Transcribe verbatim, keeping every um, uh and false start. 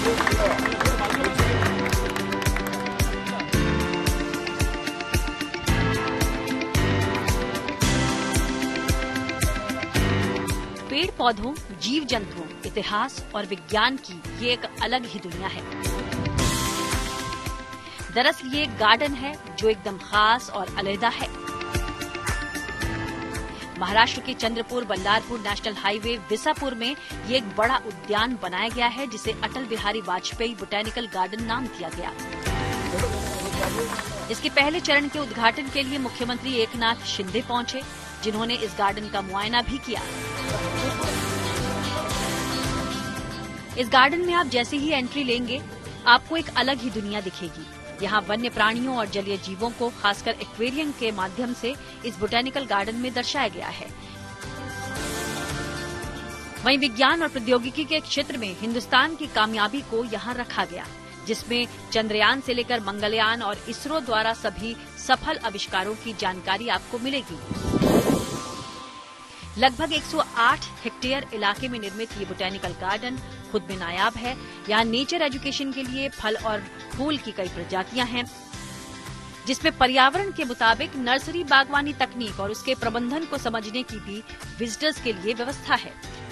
पेड़ पौधों, जीव जंतुओं, इतिहास और विज्ञान की ये एक अलग ही दुनिया है। दरअसल ये एक गार्डन है जो एकदम खास और अलग है। महाराष्ट्र के चंद्रपुर बल्लारपुर नेशनल हाईवे विसापुर में ये एक बड़ा उद्यान बनाया गया है जिसे अटल बिहारी वाजपेयी बोटेनिकल गार्डन नाम दिया गया। इसके पहले चरण के उद्घाटन के लिए मुख्यमंत्री एकनाथ शिंदे पहुंचे, जिन्होंने इस गार्डन का मुआयना भी किया। इस गार्डन में आप जैसे ही एंट्री लेंगे, आपको एक अलग ही दुनिया दिखेगी। यहाँ वन्य प्राणियों और जलीय जीवों को खासकर एक्वेरियम के माध्यम से इस बोटेनिकल गार्डन में दर्शाया गया है। वहीं विज्ञान और प्रौद्योगिकी के क्षेत्र में हिंदुस्तान की कामयाबी को यहाँ रखा गया, जिसमें चंद्रयान से लेकर मंगलयान और इसरो द्वारा सभी सफल आविष्कारों की जानकारी आपको मिलेगी। लगभग एक सौ आठ हेक्टेयर इलाके में निर्मित ये बोटेनिकल गार्डन खुद में नायाब है। यहाँ नेचर एजुकेशन के लिए फल और फूल की कई प्रजातियां हैं, जिसमें पर्यावरण के मुताबिक नर्सरी बागवानी तकनीक और उसके प्रबंधन को समझने की भी विजिटर्स के लिए व्यवस्था है।